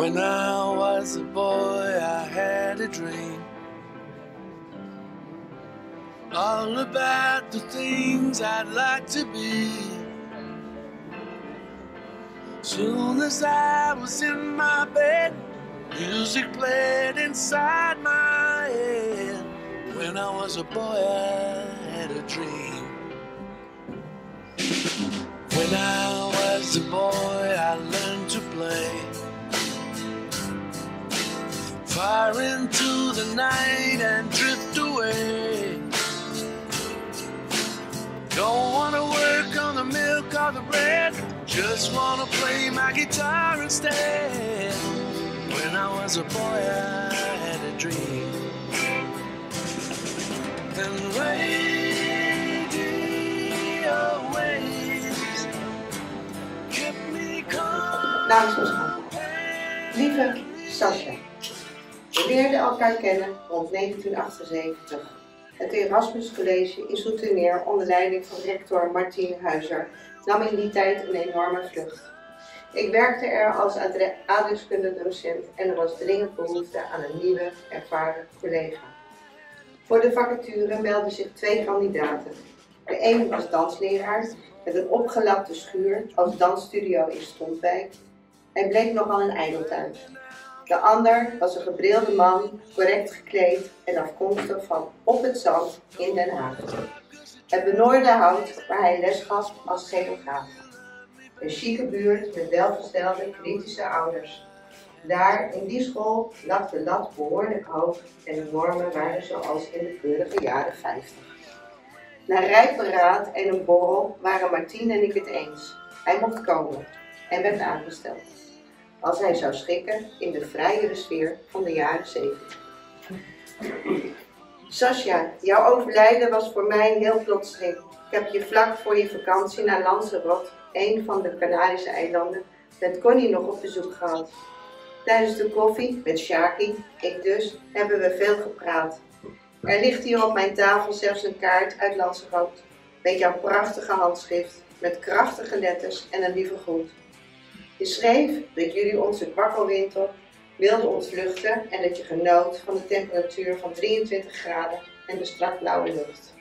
When I was a boy, I had a dream, all about the things I'd like to be. Soon as I was in my bed, music played inside my head. When I was a boy, I had a dream. When I was a boy, I learned to play, fire into the night and drift away. Don't wanna work on the milk or the bread, just wanna play my guitar instead. When I was a boy, I had a dream. And radio waves kept me calm. Naamsbeschrijving. Lieve Sascha, we leerden elkaar kennen rond 1978. Het Erasmus College in Zoetermeer onder leiding van rector Martien Huizer nam in die tijd een enorme vlucht. Ik werkte er als aardrijkskunde-docent en er was dringend behoefte aan een nieuwe, ervaren collega. Voor de vacature meldden zich 2 kandidaten. De een was dansleraar met een opgelapte schuur als dansstudio in Stompwijk. Hij bleek nogal een ijdeltuit. De ander was een gebrilde man, correct gekleed en afkomstig van Op het Zand in Den Haag. Het benoorde hout waar hij les gaf als geograaf. Een chique buurt met welgestelde, kritische ouders. Daar, in die school, lag de lat behoorlijk hoog en de normen waren zoals in de keurige jaren 50. Na rijp beraad en een borrel waren Martien en ik het eens. Hij mocht komen en werd aangesteld. Als hij zou schikken in de vrijere sfeer van de jaren 70. Sascha, jouw overlijden was voor mij heel plotseling. Ik heb je vlak voor je vakantie naar Lanzarote, een van de Canarische eilanden, met Connie nog op bezoek gehad. Tijdens de koffie, met Shaki, ik dus, hebben we veel gepraat. Er ligt hier op mijn tafel zelfs een kaart uit Lanzarote, met jouw prachtige handschrift, met krachtige letters en een lieve groet. Je schreef dat jullie onze kwakkelwinter wilden ontvluchten en dat je genoot van de temperatuur van 23 graden en de strak blauwe lucht.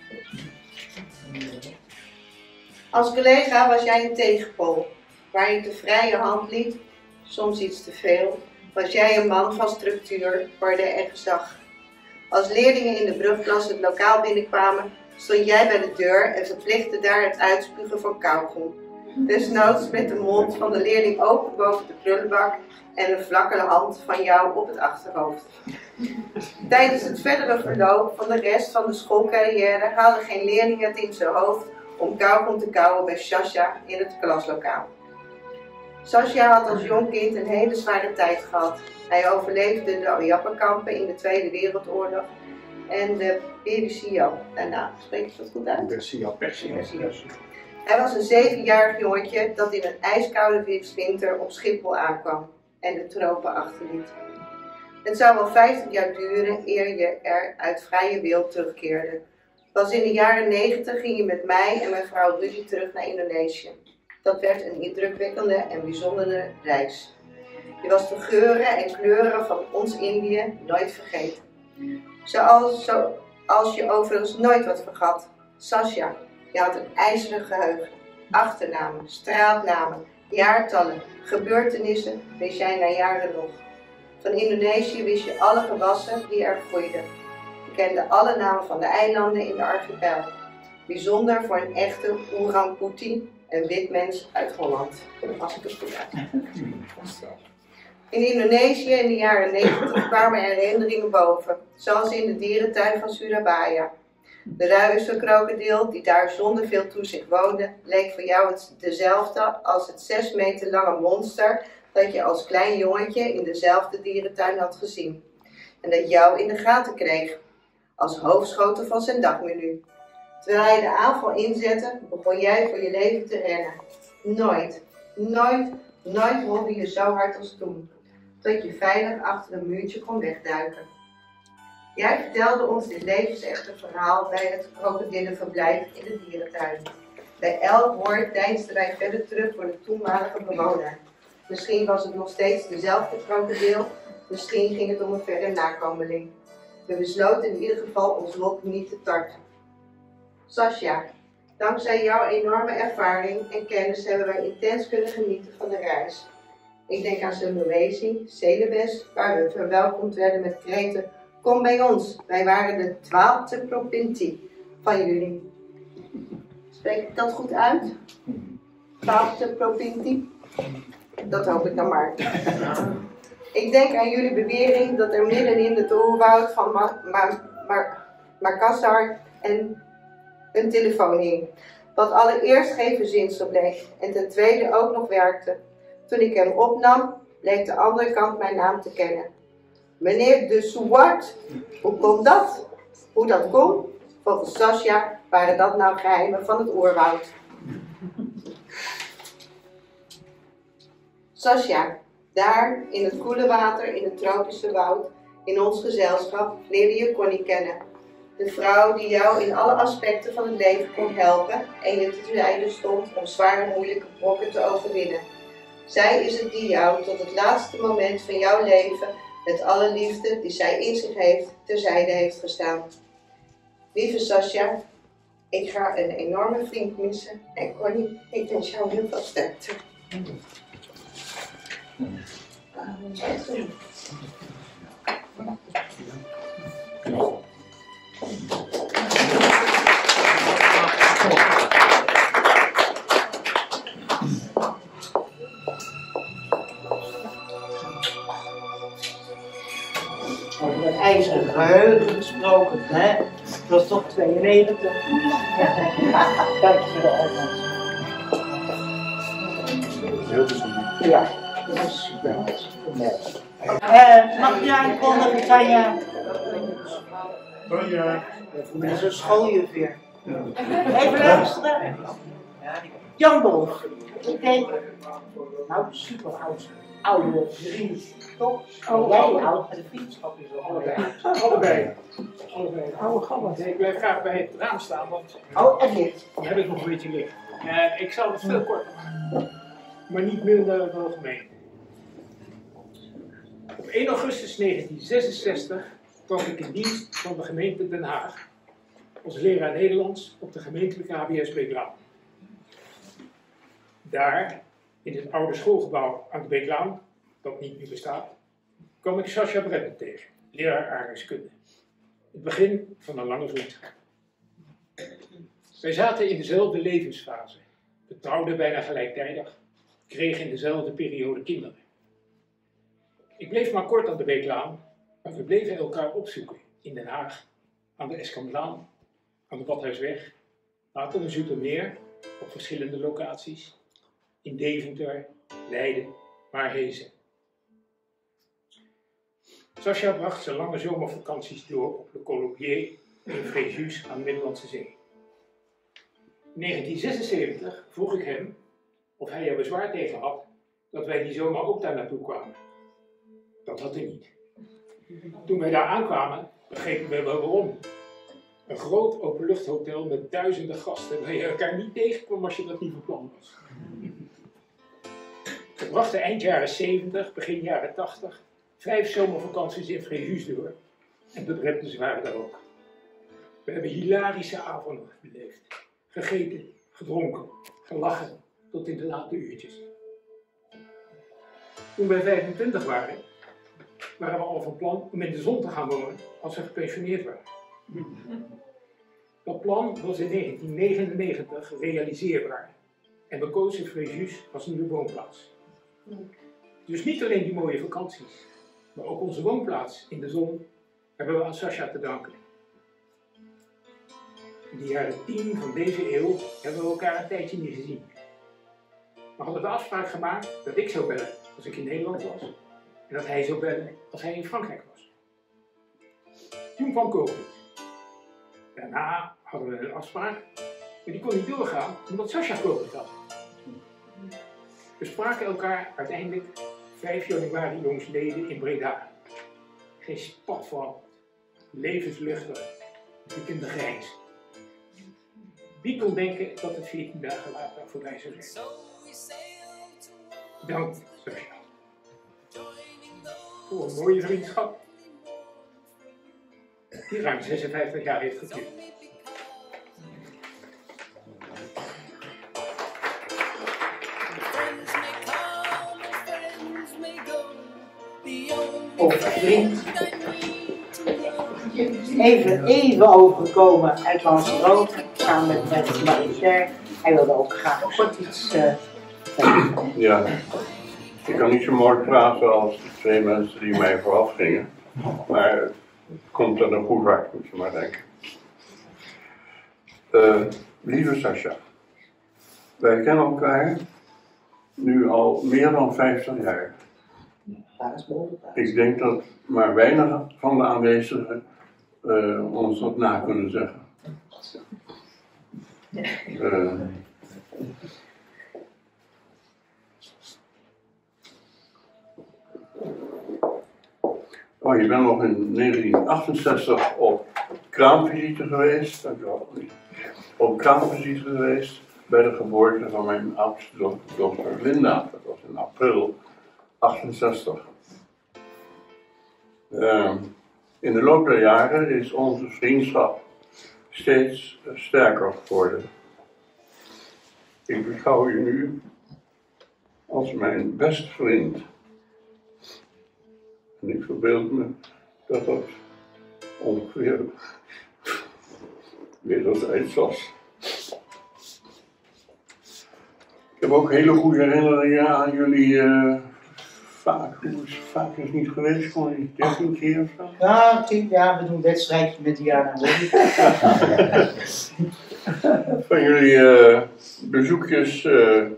Als collega was jij een tegenpool, waar je de vrije hand liet, soms iets te veel, was jij een man van structuur, orde en gezag. Als leerlingen in de brugklas het lokaal binnenkwamen, stond jij bij de deur en verplichtte daar het uitspugen van kauwgom. Desnoods met de mond van de leerling open boven de prullenbak en een vlakke hand van jou op het achterhoofd. Tijdens het verdere verloop van de rest van de schoolcarrière haalde geen leerling het in zijn hoofd om kauwgom te kauwen bij Sascha in het klaslokaal. Sascha had als jong kind een hele zware tijd gehad. Hij overleefde de Ojapakampen in de Tweede Wereldoorlog en de Persië daarna. Spreek je dat goed uit? Persië. Hij was een 7-jarig jongetje dat in een ijskoude winter op Schiphol aankwam en de tropen achterliet. Het zou wel 50 jaar duren eer je er uit vrije wil terugkeerde. Pas in de jaren 90 ging je met mij en mijn vrouw Rudy terug naar Indonesië. Dat werd een indrukwekkende en bijzondere reis. Je was de geuren en kleuren van ons Indië nooit vergeten. Zoals je overigens nooit wat vergat. Sascha, je had een ijzeren geheugen. Achternamen, straatnamen, jaartallen, gebeurtenissen wist jij na jaren nog. Van Indonesië wist je alle gewassen die er groeiden. Je kende alle namen van de eilanden in de archipel. Bijzonder voor een echte orang-oetan, een wit mens uit Holland. Als ik het goed uit. In Indonesië in de jaren 90 kwamen er herinneringen boven, zoals in de dierentuin van Surabaya. De ruizenskrokodil, die daar zonder veel toezicht woonde, leek voor jou dezelfde als het 6 meter lange monster dat je als klein jongetje in dezelfde dierentuin had gezien. En dat jou in de gaten kreeg, als hoofdschotel van zijn dagmenu. Terwijl hij de aanval inzette, begon jij voor je leven te rennen. Nooit rolde je zo hard als toen, tot je veilig achter een muurtje kon wegduiken. Jij vertelde ons dit levensechte verhaal bij het krokodillenverblijf in de dierentuin. Bij elk woord deinsden wij verder terug voor de toenmalige bewoner. Misschien was het nog steeds dezelfde krokodil, misschien ging het om een verre nakomeling. We besloten in ieder geval ons lot niet te tarten. Sascha, dankzij jouw enorme ervaring en kennis hebben wij intens kunnen genieten van de reis. Ik denk aan Sulawesi, Celebes, waar we verwelkomd werden met kreten: kom bij ons, wij waren de 12e provincie van jullie. Spreek ik dat goed uit? 12e provincie? Dat hoop ik dan maar. Ik denk aan jullie bewering dat er midden in het oerwoud van Makassar een telefoon hing. Wat allereerst geen verzinsel bleek en ten tweede ook nog werkte. Toen ik hem opnam, bleek de andere kant mijn naam te kennen. Meneer de Swart, hoe komt dat? Hoe dat kon? Volgens Sascha waren dat nou geheimen van het oerwoud. Sascha, daar in het koele water in het tropische woud, in ons gezelschap, leerde je Connie kennen. De vrouw die jou in alle aspecten van het leven kon helpen en je te zijde stond om zware moeilijke brokken te overwinnen. Zij is het die jou tot het laatste moment van jouw leven met alle liefde die zij in zich heeft, terzijde heeft gestaan. Lieve Sascha, ik ga een enorme vriend missen en Connie, ik wens jou heel veel sterkte. Over het ijzeren geheugen gesproken, hè? Dat is toch 92? Dankjewel. Ja, dat is super. Mag je aankondigen, Tanja? Dat is een schooljuf weer. Even luisteren. Jan Wolf. Ik denk, nou, super oud. Oude vriend, toch? Oh, jij oud, maar de vriendschap is wel Allebei. Oude gabber. Nee, ik blijf graag bij het raam staan, want oh, en dit. dan heb ik nog een beetje licht. Ik zal het veel korter maken, maar niet minder dan algemeen. Op 1 augustus 1966 trok ik in dienst van de gemeente Den Haag als leraar Nederlands op de gemeentelijke HBS Beeklaan. Daar, in het oude schoolgebouw aan de Beeklaan, dat niet meer bestaat, kwam ik Sascha Bretten tegen, leraar aardrijkskunde. Het begin van een lange vriendschap. Wij zaten in dezelfde levensfase. We trouwden bijna gelijktijdig, kregen in dezelfde periode kinderen. Ik bleef maar kort aan de Beeklaan, maar we bleven elkaar opzoeken in Den Haag, aan de Eskamlaan, aan de Badhuisweg, later in Zoetermeer, op verschillende locaties, in Deventer, Leiden, Maarhezen. Sascha bracht zijn lange zomervakanties door op Le Colombier in Fréjus aan de Middellandse Zee. In 1976 vroeg ik hem of hij er bezwaar tegen had dat wij die zomer ook daar naartoe kwamen. Dat had hij niet. Toen wij daar aankwamen, begrepen we wel waarom. Een groot openluchthotel met duizenden gasten waar je elkaar niet tegenkwam als je dat niet van plan was. We brachten eind jaren 70, begin jaren 80, 5 zomervakanties in Fréjus door en de Brettens waren daar ook. We hebben hilarische avonden beleefd. Gegeten, gedronken, gelachen tot in de late uurtjes. Toen wij 25 waren we al van plan om in de zon te gaan wonen als we gepensioneerd waren. Dat plan was in 1999 realiseerbaar en we kozen Fréjus als nieuwe woonplaats. Dus niet alleen die mooie vakanties, maar ook onze woonplaats in de zon hebben we aan Sascha te danken. In de jaren 10 van deze eeuw hebben we elkaar een tijdje niet gezien. We hadden de afspraak gemaakt dat ik zou bellen als ik in Nederland was en dat hij zou bellen als hij in Frankrijk was. Toen kwam COVID. Daarna hadden we een afspraak, maar die kon niet doorgaan omdat Sascha COVID had. We spraken elkaar uiteindelijk 5 januari jongsleden in Breda. Geen spat van, levensluchtig, weekende grijns. Wie kon denken dat het 14 dagen later voorbij zou zijn? Bedankt, Sascha. Voor een mooie vriendschap. Die ruim 56 jaar heeft geduurd. Of vriend. Even overgekomen uit Lanzarote, samen met Marie. Hij wilde ook graag kort iets vertellen. Ja, ik kan niet zo mooi praten als de twee mensen die mij vooraf gingen. Maar het komt er nog goed uit, moet je maar denken. Lieve Sascha, wij kennen elkaar nu al meer dan 50 jaar. Ik denk dat maar weinig van de aanwezigen ons dat na kunnen zeggen. Oh, je bent nog in 1968 op kraamvisite geweest, op kraamvisite geweest bij de geboorte van mijn oudste dochter Linda. Dat was in april 68. In de loop der jaren is onze vriendschap steeds sterker geworden. Ik beschouw je nu als mijn beste vriend. En ik verbeeld me dat dat ongeveer wederzijds was. Ik heb ook hele goede herinneringen aan jullie vaak. Hoe vaak is het niet geweest? Gewoon 13 keer of zo? Ja, 10 jaar, we doen een wedstrijdje met Diana. Van jullie bezoekjes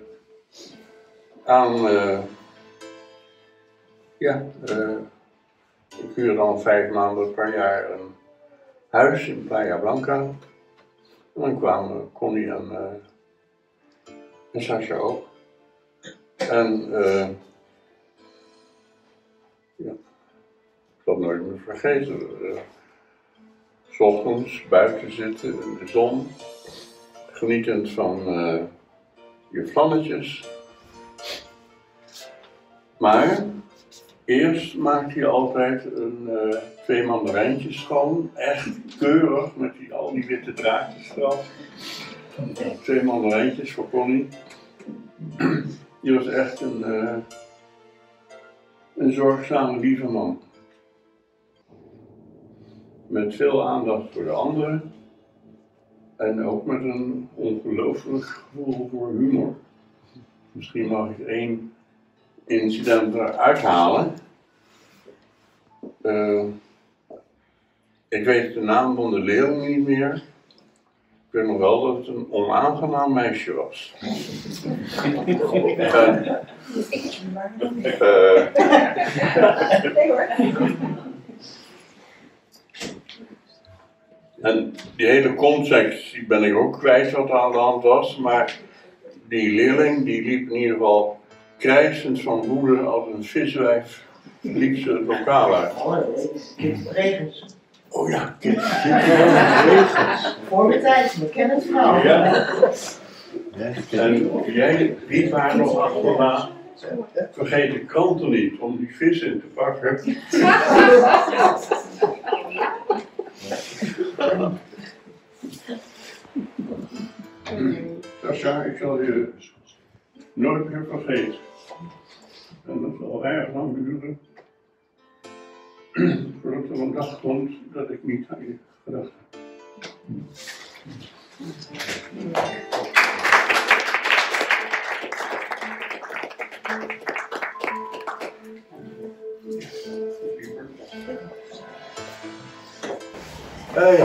aan... ik huur dan 5 maanden per jaar een huis in Playa Blanca. En dan kwamen Connie en Sascha ook. En ik zal het nooit meer vergeten. 's ochtends buiten zitten in de zon, genietend van je vlannetjes. Maar eerst maakte je altijd 2 mandarijntjes schoon, echt keurig met al die witte draadjes eraf. 2 mandarijntjes voor Connie. Die was echt een zorgzame, lieve man. Met veel aandacht voor de anderen. En ook met een ongelooflijk gevoel voor humor. Misschien mag ik 1 incident eruit halen. Ik weet de naam van de leerling niet meer. Ik weet nog wel dat het een onaangenaam meisje was. En die hele context die ben ik ook kwijt wat er aan de hand was, maar die leerling die liep in ieder geval krijsend van woede als een viswijf, liep ze het lokaal uit. Regens. Oh ja, Regens. Voor de tijd, we kennen het verhaal. Ja. En jij riep haar nog achterna, vergeet de kranten niet om die vis in te pakken. Sascha, ik zal je nooit meer vergeten. En dat zal erg lang duren. Voordat er een dag komt dat ik niet aan je gedacht heb. Ja.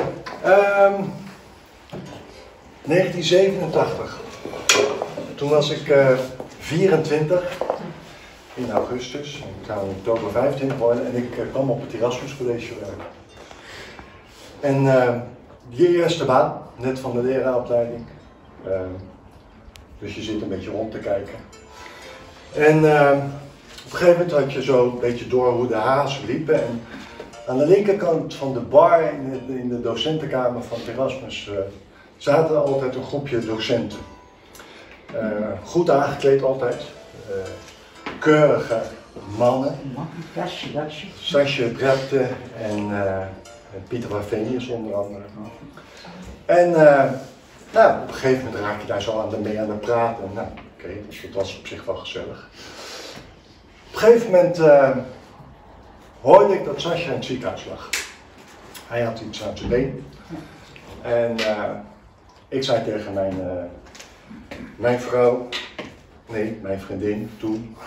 1987. Toen was ik 24 in augustus. Ik zou in oktober 25 worden en ik kwam op het Erasmus College werken. En die eerste baan, net van de leraaropleiding. Dus je zit een beetje rond te kijken. En op een gegeven moment had je zo een beetje door hoe de hazen liepen. En aan de linkerkant van de bar in de docentenkamer van het Erasmus zaten altijd een groepje docenten. Goed aangekleed altijd. keurige mannen. Jasje. Sasje Brepte en Pieter Wavenius onder andere. En nou, op een gegeven moment raak je daar zo mee aan het praten. Nou, oké, dus dat was op zich wel gezellig. Op een gegeven moment hoorde ik dat Sasja in het ziekenhuis lag. Hij had iets aan zijn been. En ik zei tegen mijn vrouw, nee, mijn vriendin toen,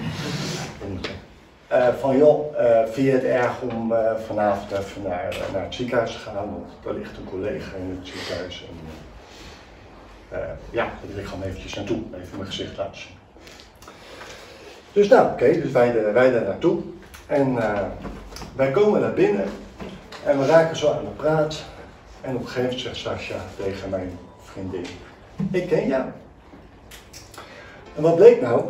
van joh, vind je het erg om vanavond even naar het ziekenhuis te gaan? Want daar ligt een collega in het ziekenhuis. En, ja, daar wil ik gewoon eventjes naartoe, even mijn gezicht laten zien. Dus nou, oké, dus wij daar naartoe. En wij komen naar binnen en we raken zo aan de praat. En op een gegeven moment zegt Sasja tegen mijn vriendin, ik ken jou. En wat bleek nou?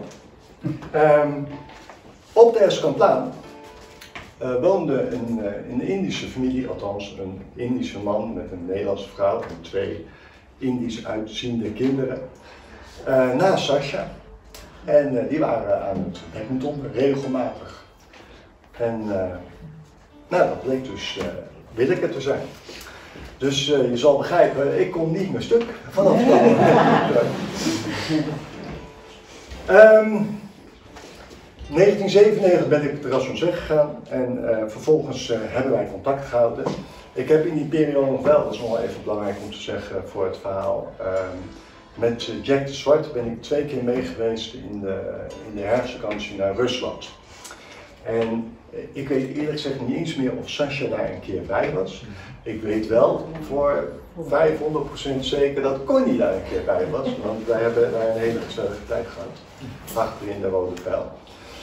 Op de Escamplaan woonde een Indische familie, althans een Indische man met een Nederlandse vrouw en 2 Indisch uitziende kinderen, naast Sasja. En die waren aan het badminton, regelmatig. En nou, dat bleek dus Willeke te zijn. Dus je zal begrijpen, ik kon niet meer stuk vanaf dat moment. 1997 ben ik op het Erasmus weggegaan en vervolgens hebben wij contact gehouden. Ik heb in die periode nog wel, dat is nog wel even belangrijk om te zeggen voor het verhaal, met Jack de Zwart ben ik 2 keer mee geweest in de herfstvakantie naar Rusland. En ik weet eerlijk gezegd niet eens meer of Sasja daar een keer bij was. Ik weet wel voor 500% zeker dat Connie daar een keer bij was, want wij hebben daar een hele gezellige tijd gehad, achterin de Rode Pijl.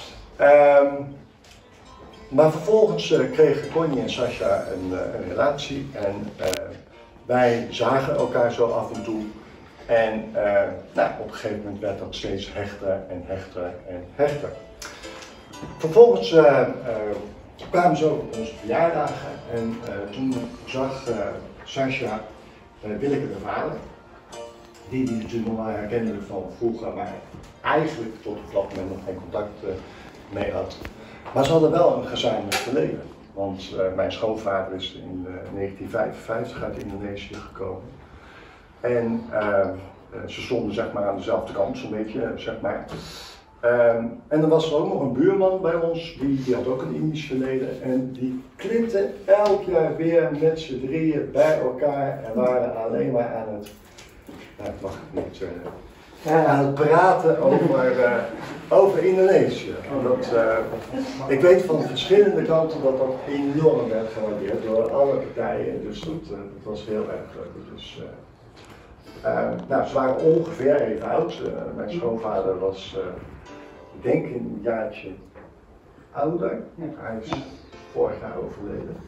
Maar vervolgens kregen Connie en Sasja een relatie en wij zagen elkaar zo af en toe. En nou, op een gegeven moment werd dat steeds hechter en hechter en hechter. Vervolgens kwamen ze op onze verjaardagen en toen zag Sasja Willeke de vader, die natuurlijk nog wel herkende van vroeger, maar eigenlijk tot op dat moment nog geen contact mee had. Maar ze hadden wel een gezamenlijk verleden, want mijn schoonvader is in 1955 uit Indonesië gekomen. En ze stonden zeg maar aan dezelfde kant, zo'n beetje, zeg maar. En dan was er ook nog een buurman bij ons, die had ook een Indisch verleden. En die klipte elk jaar weer met z'n drieën bij elkaar en waren alleen maar aan het, mag ik niet zeggen, aan het praten over Indonesië. Ik weet van verschillende kanten dat dat enorm werd gewaardeerd door alle partijen, dus dat was heel erg leuk. Dus, nou, ze waren ongeveer even oud. Mijn schoonvader was, ik denk een jaartje ouder. Hij is vorig jaar overleden.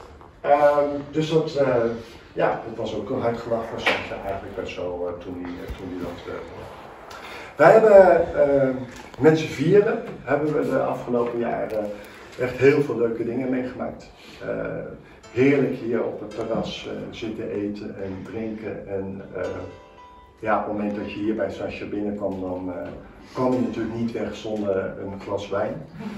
Dus dat, ja, dat was ook een hard gelach voor Sasja eigenlijk zo toen hij dat. Wij hebben met z'n vieren hebben we de afgelopen jaren echt heel veel leuke dingen meegemaakt. Heerlijk hier op het terras zitten eten en drinken. En ja, op het moment dat je hier bij Sasja binnenkwam, dan kwam je natuurlijk niet weg zonder een glas wijn.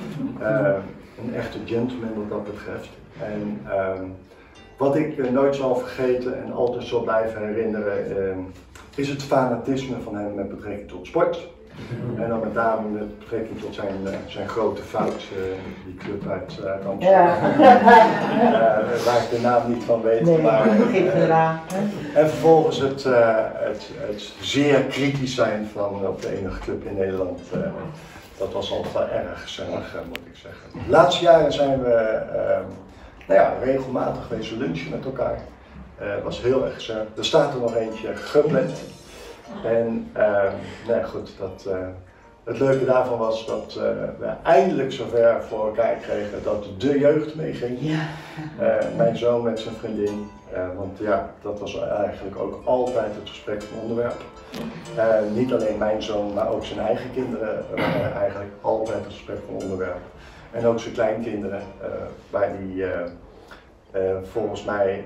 Een echte gentleman wat dat betreft. En wat ik nooit zal vergeten en altijd zal blijven herinneren, is het fanatisme van hem met betrekking tot sport. En dan met name met betrekking tot zijn grote fout, die club uit Amsterdam, waar ik de naam niet van weet. Nee, maar, en vervolgens het zeer kritisch zijn van op de enige club in Nederland. Dat was altijd wel erg gezellig, moet ik zeggen. De laatste jaren zijn we nou ja, regelmatig wezen lunchen met elkaar. Was heel erg gezellig. Er staat er nog eentje gepland. En nou goed, het leuke daarvan was dat we eindelijk zover voor elkaar kregen dat de jeugd meeging. Ja. Mijn zoon met zijn vriendin. Want ja, dat was eigenlijk ook altijd het gesprek van onderwerp. Niet alleen mijn zoon, maar ook zijn eigen kinderen waren eigenlijk altijd het gesprek van onderwerp. En ook zijn kleinkinderen, waar die volgens mij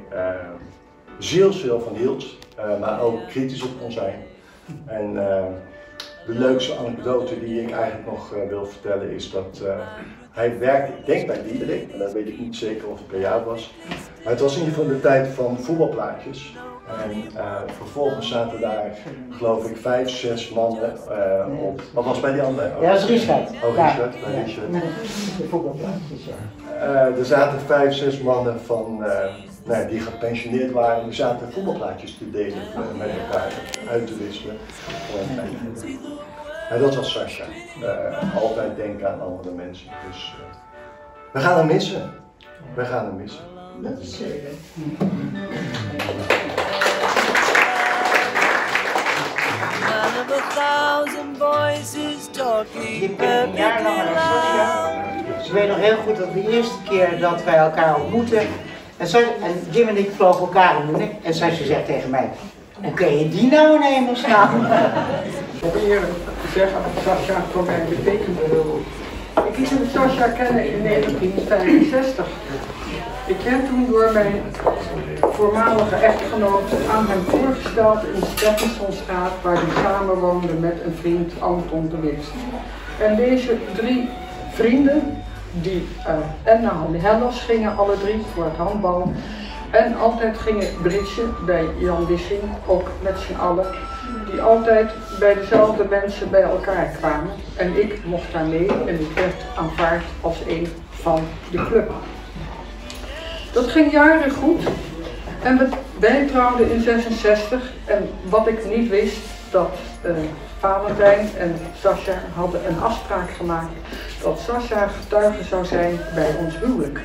zielsveel van hield, maar ook kritisch op kon zijn. En de leukste anekdote die ik eigenlijk nog wil vertellen is dat hij werkte, ik denk bij Diederik, en dat weet ik niet zeker of het bij jou was. Maar het was in ieder geval de tijd van voetbalplaatjes. En vervolgens zaten daar, geloof ik, 5, 6 mannen op. Wat was bij die andere? Ja, dat is Richard. Oh, Richard, bij Richard. De voetbalplaatjes, ja. Er zaten 5, 6 mannen van, die gepensioneerd waren. Die zaten voetbalplaatjes te delen met elkaar, uit te wisselen. En dat was Sascha. Altijd denken aan andere mensen. Dus we gaan hem missen. We gaan hem missen. Dat is zeker. Je bent een jaar langer dan Sascha. Dus ik weet nog heel goed dat de eerste keer dat wij elkaar ontmoetten. En Jim en ik vlogen elkaar om de nek. En Sascha zegt tegen mij: hoe kun je die nou in hemelsnaam? Ik wil eerlijk zeggen dat Sascha voor mij betekende heel. Ik leerde Sascha kennen in 1965. Ik werd toen door mijn voormalige echtgenoot aan hem voorgesteld in de Steffensonstraat, waar hij samenwoonde met een vriend, Anton de Wit. En deze 3 vrienden, die en naar Hellas gingen, alle 3 voor het handbal. En altijd gingen bridgen bij Jan Wissing, ook met z'n allen, die altijd bij dezelfde mensen bij elkaar kwamen. En ik mocht daar mee en ik werd aanvaard als een van de club. Dat ging jaren goed en wij trouwden in 1966 en wat ik niet wist, dat Valentijn en Sascha hadden een afspraak gemaakt dat Sascha getuige zou zijn bij ons huwelijk.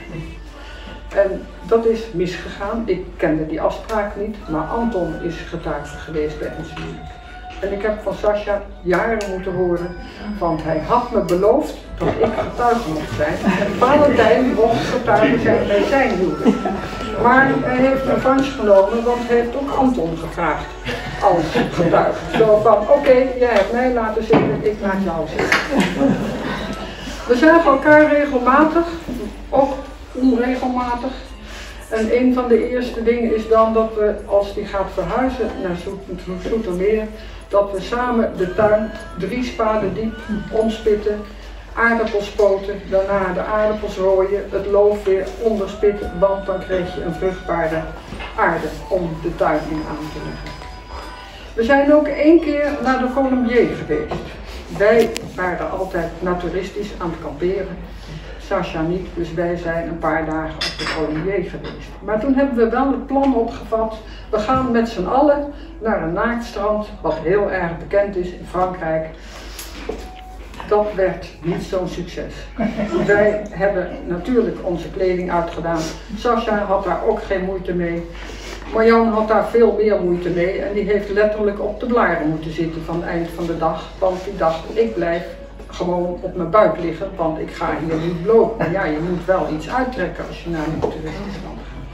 En dat is misgegaan. Ik kende die afspraak niet, maar Anton is getuige geweest bij ons huwelijk. En ik heb van Sascha jaren moeten horen, want hij had me beloofd dat ik getuige mocht zijn. En Valentijn mocht getuige zijn bij zijn huwelijk. Maar hij heeft een revanche genomen, want hij heeft ook Anton gevraagd als getuige. Zo van, oké, jij hebt mij laten zitten, ik laat jou zitten. We zagen elkaar regelmatig, ook onregelmatig. En een van de eerste dingen is dan dat we, als die gaat verhuizen naar Zoetermeer, dat we samen de tuin 3 spaden diep omspitten, aardappels poten, daarna de aardappels rooien, het loof weer onderspitten, want dan kreeg je een vruchtbare aarde om de tuin in aan te leggen. We zijn ook 1 keer naar de Colombier geweest. Wij waren altijd naturistisch aan het kamperen. Sascha niet, dus wij zijn een paar dagen op de Colombier geweest. Maar toen hebben we wel het plan opgevat, we gaan met z'n allen naar een naaktstrand, wat heel erg bekend is in Frankrijk. Dat werd niet zo'n succes. Wij hebben natuurlijk onze kleding uitgedaan. Sascha had daar ook geen moeite mee. Marjan had daar veel meer moeite mee en die heeft letterlijk op de blaren moeten zitten van het eind van de dag. Want die dacht, ik blijf gewoon op mijn buik liggen, want ik ga hier niet bloot. Maar ja, je moet wel iets uittrekken als je naar een toeristenstrand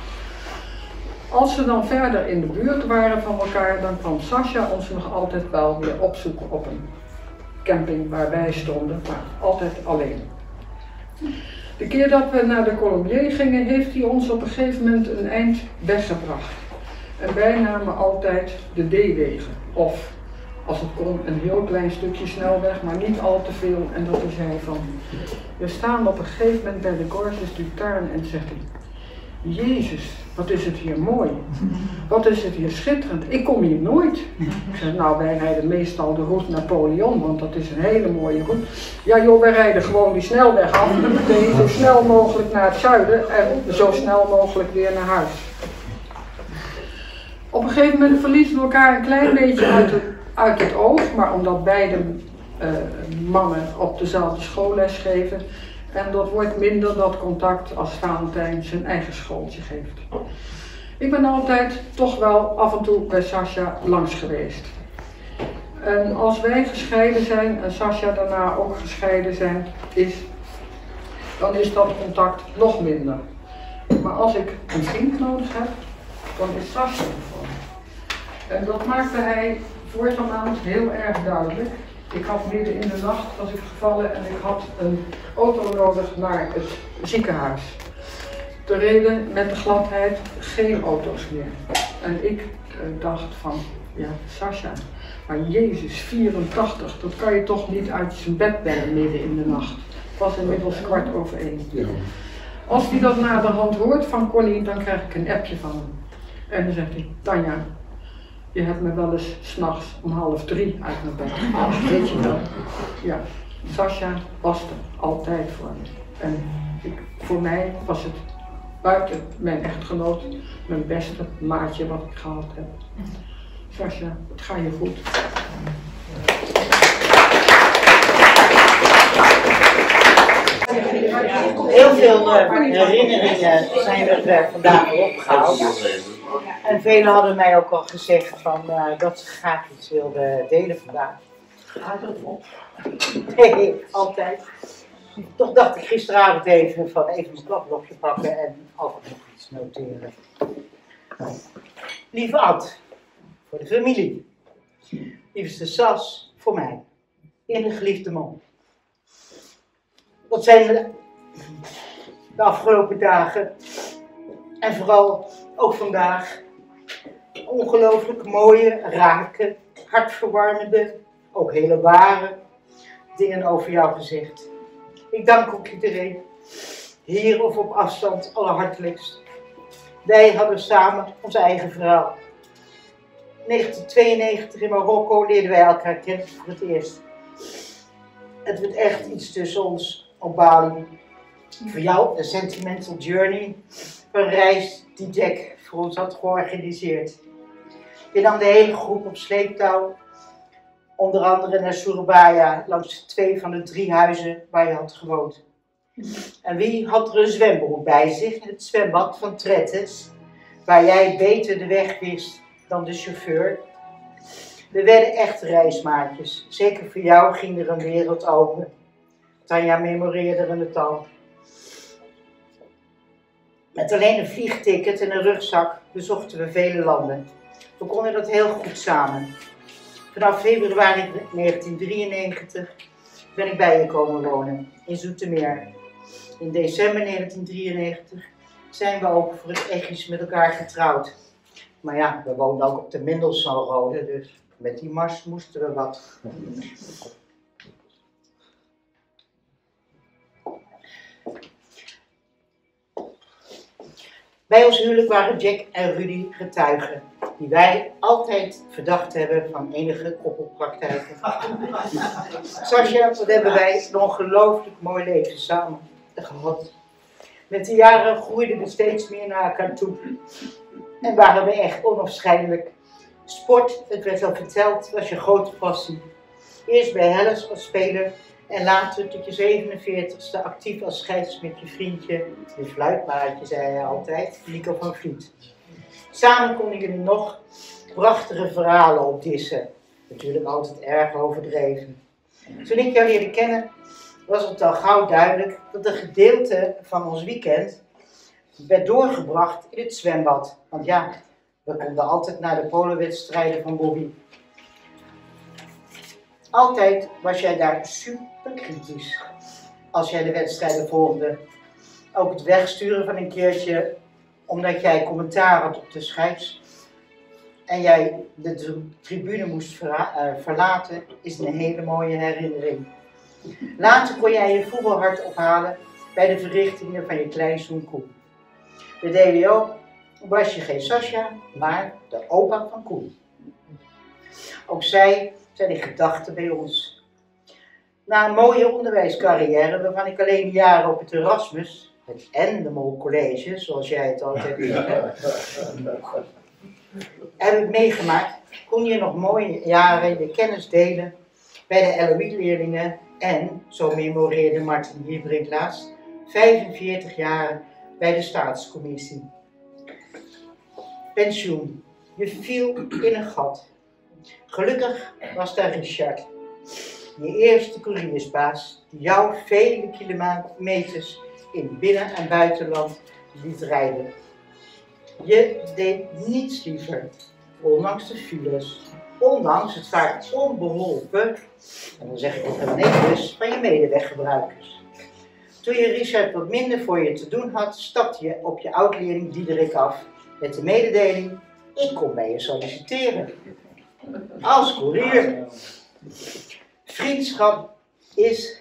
gaat. Als we dan verder in de buurt waren van elkaar, dan kwam Sascha ons nog altijd wel weer opzoeken op een camping waar wij stonden, maar altijd alleen. De keer dat we naar de Colombier gingen, heeft hij ons op een gegeven moment een eind weggebracht. En wij namen altijd de D-wegen, of als het kon een heel klein stukje snelweg, maar niet al te veel. En dat is hij van, we staan op een gegeven moment bij de Gorges du Tarn en zegt hij, Jezus, wat is het hier mooi. Wat is het hier schitterend. Ik kom hier nooit. Ik zeg, nou, wij rijden meestal de route Napoleon, want dat is een hele mooie route. Ja joh, wij rijden gewoon die snelweg af en meteen zo snel mogelijk naar het zuiden en zo snel mogelijk weer naar huis. Op een gegeven moment verliezen we elkaar een klein beetje uit het oog, maar omdat beide mannen op dezelfde schoolles geven. En dat wordt minder, dat contact, als Valentijn zijn eigen schooltje geeft. Ik ben altijd toch wel af en toe bij Sascha langs geweest. En als wij gescheiden zijn en Sascha daarna ook gescheiden zijn, dan is dat contact nog minder. Maar als ik een vriend nodig heb, dan is Sascha er voor. En dat maakte hij vorige maand heel erg duidelijk. Ik had midden in de nacht was ik gevallen en ik had een auto nodig naar het ziekenhuis. Er reden met de gladheid geen auto's meer. En ik dacht van, Ja, Sascha. Maar Jezus, 84, dat kan je toch niet uit zijn bed bellen midden in de nacht. Het was inmiddels 1:15. Ja. Als hij dat naderhand hoort van Connie, dan krijg ik een appje van hem. En dan zegt hij, Tanja, je hebt me wel eens 's nachts om 2:30 uit mijn bed gehaald, weet je wel. Ja, Sascha was er altijd voor me. En voor mij was het buiten mijn echtgenoot mijn beste maatje wat ik gehad heb. Sascha, het gaat je goed. Heel veel herinneringen zijn er vandaag opgehaald. En velen hadden mij ook al gezegd dat ze graag iets wilden delen vandaag. Gaat het op? Nee, altijd. Toch dacht ik gisteravond even een kladblokje pakken en altijd nog iets noteren. Lieve Ad, voor de familie. Liefste Sas, voor mij. Innig geliefde man. Dat zijn de afgelopen dagen en vooral ook vandaag ongelooflijk mooie, rake, hartverwarmende, ook hele ware dingen over jou gezegd. Ik dank ook iedereen, hier of op afstand, allerhartelijkst. Wij hadden samen ons eigen verhaal. In 1992 in Marokko leerden wij elkaar kennen voor het eerst. Het werd echt iets tussen ons op Bali. Voor jou een sentimental journey, een reis die Jack voor ons had georganiseerd. Je nam de hele groep op sleeptouw, onder andere naar Surabaya, langs 2 van de 3 huizen waar je had gewoond. En wie had er een zwembroek bij zich in het zwembad van Trettes, waar jij beter de weg wist dan de chauffeur? We werden echte reismaatjes. Zeker voor jou ging er een wereld open. Tanja memoreerde het al. Met alleen een vliegticket en een rugzak bezochten we vele landen. We konden dat heel goed samen. Vanaf februari 1993 ben ik bij je komen wonen, in Zoetermeer. In december 1993 zijn we ook voor het echtjes met elkaar getrouwd. Maar ja, we woonden ook op de Mendelssohnrode, dus met die mars moesten we wat. Bij ons huwelijk waren Jack en Rudy getuigen, die wij altijd verdacht hebben van enige koppelpraktijken. Sascha, wat hebben wij een ongelooflijk mooi leven samen gehad. Met de jaren groeiden we steeds meer naar elkaar toe. En waren we echt onafscheidelijk. Sport, het werd al verteld, was je grote passie. Eerst bij Helles als speler en later tot je 47ste actief als scheids met je vriendje, je fluitmaatje zei hij altijd, Nico van Vliet. Samen konden jullie nog prachtige verhalen opdissen. Natuurlijk altijd erg overdreven. Toen ik jou leerde kennen, was het al gauw duidelijk dat een gedeelte van ons weekend werd doorgebracht in het zwembad. Want ja, we konden altijd naar de polowedstrijden van Bobby. Altijd was jij daar super kritisch als jij de wedstrijden volgde. Ook het wegsturen van een keertje omdat jij commentaar had op de scheids en jij de tribune moest verlaten, is een hele mooie herinnering. Later kon jij je voetbalhart ophalen bij de verrichtingen van je kleinzoon Koen. Bij DWO was je geen Sascha, maar de opa van Koen. Ook zij zijn in gedachten bij ons. Na een mooie onderwijscarrière, waarvan ik alleen jaren op het Erasmus, het Endemol College, zoals jij het altijd heb ik meegemaakt, kon je nog mooie jaren de kennis delen bij de LOE-leerlingen en, zo memoreerde Martin Hiebrink laatst, 45 jaar bij de staatscommissie. Pensioen. Je viel in een gat. Gelukkig was daar Richard, je eerste couriersbaas, die jou vele kilometers in binnen- en buitenland liet rijden. Je deed niets liever, ondanks de files, ondanks het vaak onbeholpen, en dan zeg ik het helemaal netjes, van je medeweggebruikers. Toen je Richard wat minder voor je te doen had, stapte je op je oud-leerling Diederik af met de mededeling: ik kom bij je solliciteren. als koerier. Vriendschap is...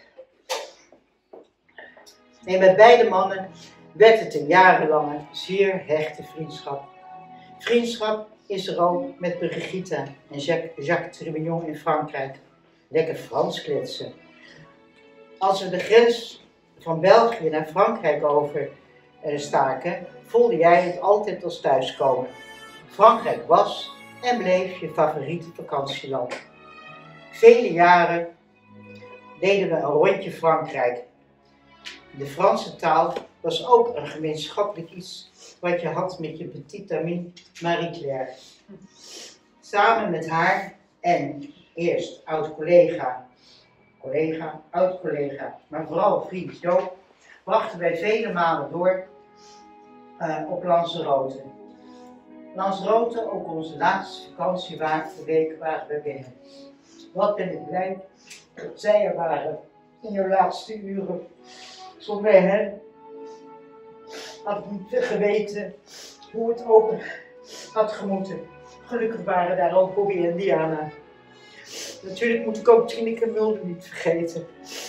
Nee, met beide mannen werd het een jarenlange, zeer hechte vriendschap. Vriendschap is er ook met Brigitte en Jacques Tribignon in Frankrijk. Lekker Frans kletsen. Als we de grens van België naar Frankrijk overstaken, voelde jij het altijd als thuiskomen. Frankrijk was en bleef je favoriete vakantieland. Vele jaren deden we een rondje Frankrijk. De Franse taal was ook een gemeenschappelijk iets wat je had met je petite amie Marie-Claire. Samen met haar en eerst oud-collega, maar vooral vriend Joop, brachten wij vele malen door op Lanzarote. Lanzarote, ook onze laatste vakantieweek, waren we binnen. Wat ben ik blij dat zij er waren in de laatste uren. Zonder hen had ik niet geweten hoe het ook had gemoeten. Gelukkig waren daar ook Bobby en Diana. Natuurlijk moet ik ook Tineke Mulder niet vergeten.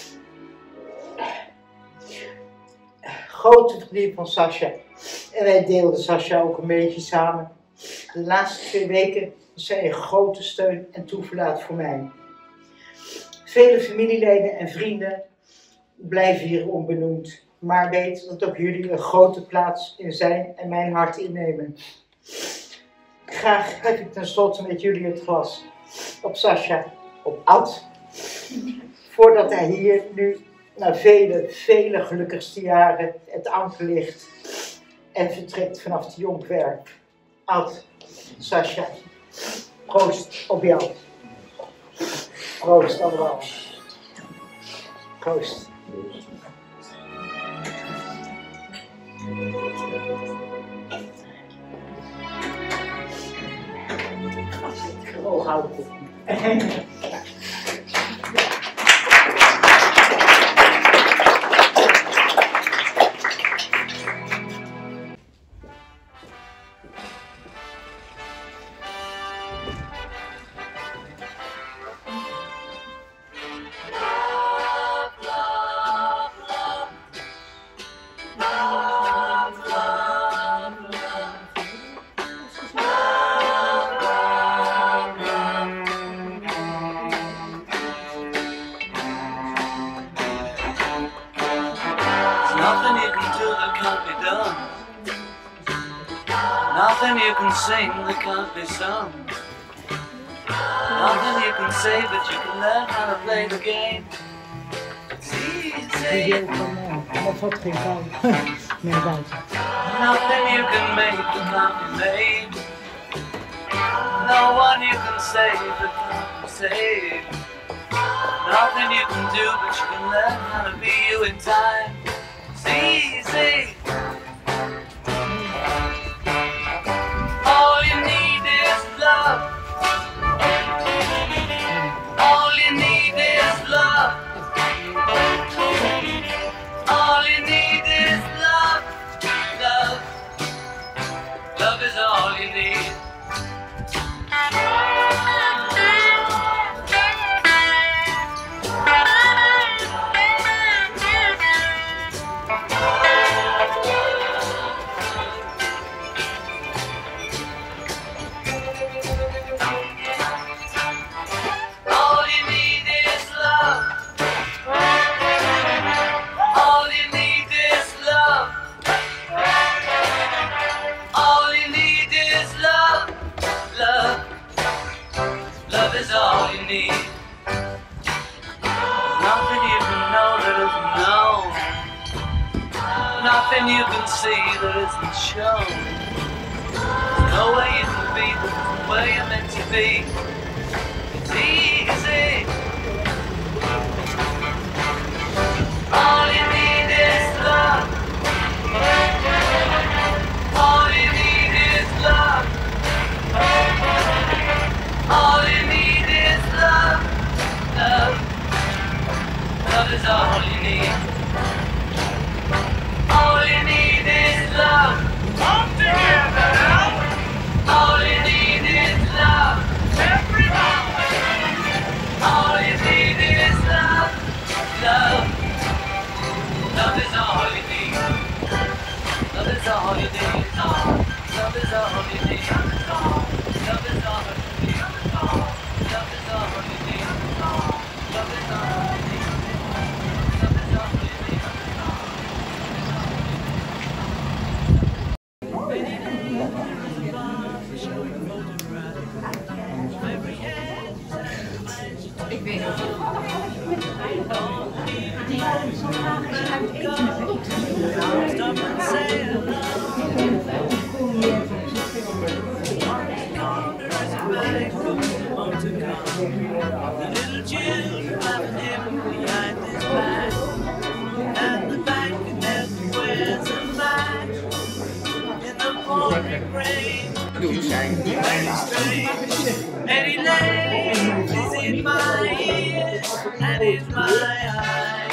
Grote vriendin van Sascha. En wij deelden Sascha ook een beetje samen. De laatste 2 weken was zij een grote steun en toeverlaat voor mij. Vele familieleden en vrienden blijven hier onbenoemd. Maar weet dat ook jullie een grote plaats in zijn en mijn hart innemen. Graag heb ik tenslotte met jullie het glas op Sascha, op Ad. Voordat hij hier nu na vele gelukkigste jaren het anker ligt en vertrekt vanaf de Jonkwerk. Ad, Sascha, proost op jou. Proost allemaal. Proost. Gewoon houden. Nothing you can sing that can't be sung. Nothing you can say, but you can learn how to play the game. It's easy. Nothing you can make that can't be made. No one you can save that can't be saved. Nothing you can do, but you can learn how to be you in time. It's easy. All you need is love. All you need is love. All you need is love. Love. Love is all you need. Nothing you can see that isn't shown. There's no way you can be the way you're meant to be. It's easy. All you need is love. All you need is love. All you need is love. Love. Love is all you need. All you need is love. Come together now. All you need is love. Ik weet het niet. Die waren zo graag als je uit eten Penny Lane is in my ear and in my eye.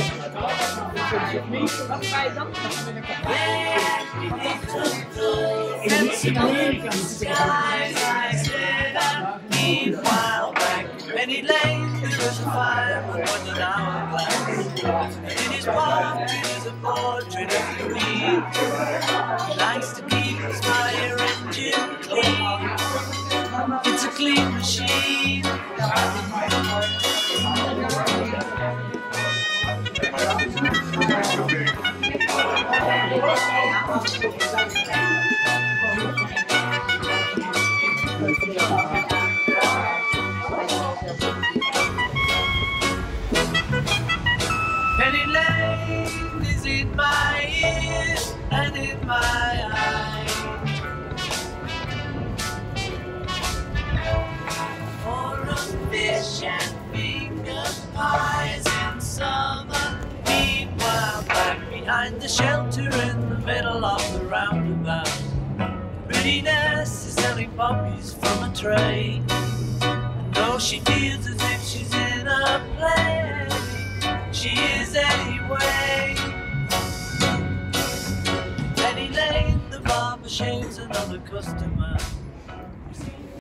Meanwhile, back in Penny Lane, there was a fire on an hourglass. And in his pocket is a portrait of me. He likes to keep his fire engine clean. It's a clean machine. Penny Lane is in my ear and in my eye. For a fish and finger pies in summer. Meanwhile, back behind the shelter in the middle of the roundabout, Pretty Ness is selling poppies from a tray. And though she feels as if she's in a play, she is anyway. Penny Lane, the barber shaves another customer.